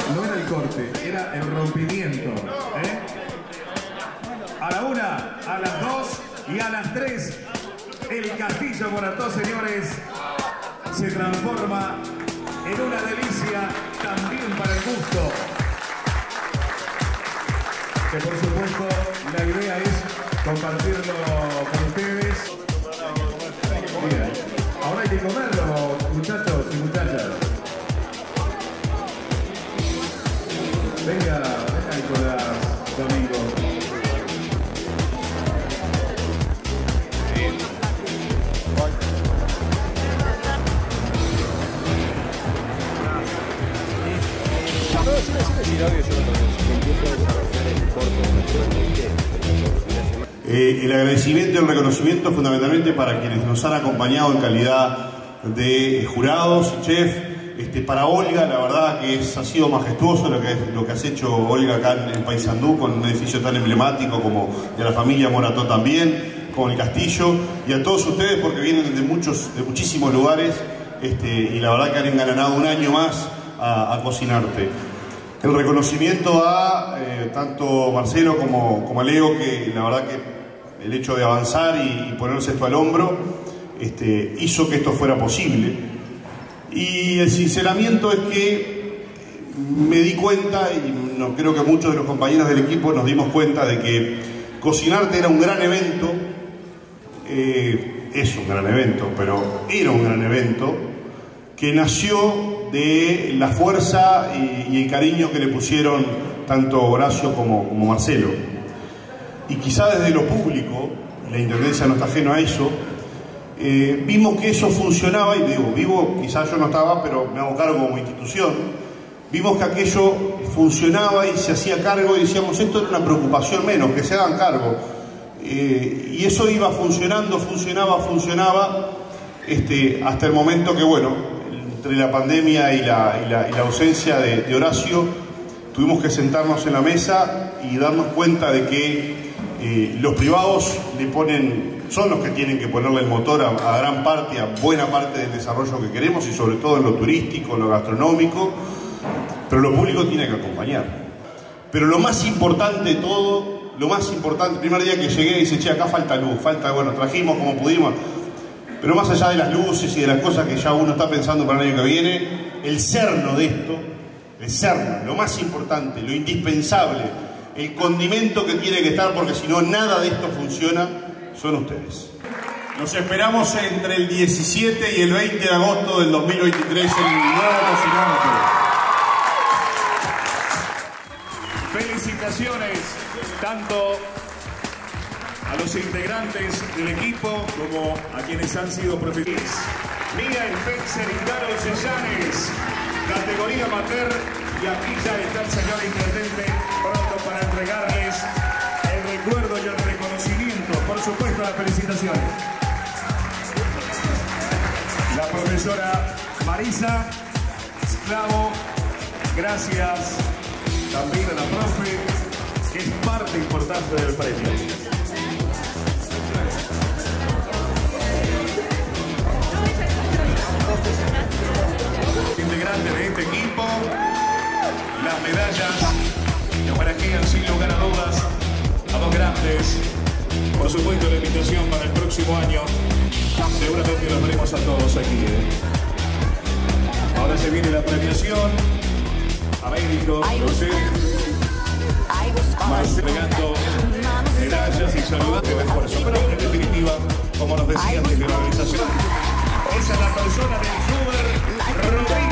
no era el corte, era el rompimiento. A la 1, a las 2 y a las 3, el Castillo Morató, señores, se transforma en una delicia también para el gusto. Que por supuesto la idea es compartirlo con ustedes. Bien. Ahora hay que comerlo, muchachos y muchachas. Venga, Nicolás, Domingo. El agradecimiento y el reconocimiento fundamentalmente para quienes nos han acompañado en calidad de jurados y chef. Para Olga, la verdad que ha sido majestuoso lo que has hecho, Olga, acá en Paysandú, con un edificio tan emblemático como de la familia Morató también, como el Castillo, y a todos ustedes porque vienen de muchísimos lugares y la verdad que han engalanado un año más a Cocinarte. El reconocimiento a tanto Marcelo como a Leo, que la verdad que el hecho de avanzar y ponerse esto al hombro hizo que esto fuera posible. Y el sinceramiento es que me di cuenta, y no, creo que muchos de los compañeros del equipo nos dimos cuenta de que Cocinarte era un gran evento, es un gran evento, pero era un gran evento que nació de la fuerza y el cariño que le pusieron tanto Horacio como Marcelo. Y quizá desde lo público, la Intendencia no está ajeno a eso, vimos que eso funcionaba, y digo, quizás yo no estaba, pero me hago cargo como institución, vimos que aquello funcionaba y se hacía cargo y decíamos, esto era una preocupación menos, que se hagan cargo. Y eso iba funcionando, funcionaba, hasta el momento que, bueno, entre la pandemia y la ausencia de Horacio, tuvimos que sentarnos en la mesa y darnos cuenta de que los privados son los que tienen que ponerle el motor a gran parte, a buena parte del desarrollo que queremos, y sobre todo en lo turístico, en lo gastronómico, pero lo público tiene que acompañar. Pero lo más importante de todo, el primer día que llegué dice, che, acá falta luz, bueno, trajimos como pudimos, pero más allá de las luces y de las cosas que ya uno está pensando para el año que viene, el cerno de esto, lo más importante, lo indispensable, el condimento que tiene que estar, porque si no nada de esto funciona, son ustedes. Nos esperamos entre el 17 y el 20 de agosto del 2023 en el nuevo Cocinarte. Felicitaciones tanto a los integrantes del equipo como a quienes han sido profesionales. Mía Spencer y Carlos Sellanes, categoría amateur, y aquí ya está el señor intendente pronto para entregarles el recuerdo y el reconocimiento, por supuesto las felicitaciones. La profesora Marisa Esclavo, gracias también a la profe, que es parte importante del premio. Integrantes de este equipo, las medallas que homenajean sin lugar a dudas a dos grandes. Por supuesto, la invitación para el próximo año, seguramente los veremos a todos aquí. Ahora se viene la premiación. Américo, José, maestro entregando medallas y saludando el esfuerzo. Pero en definitiva, como nos decían desde la organización, esa es la persona del youtuber Rodrigo.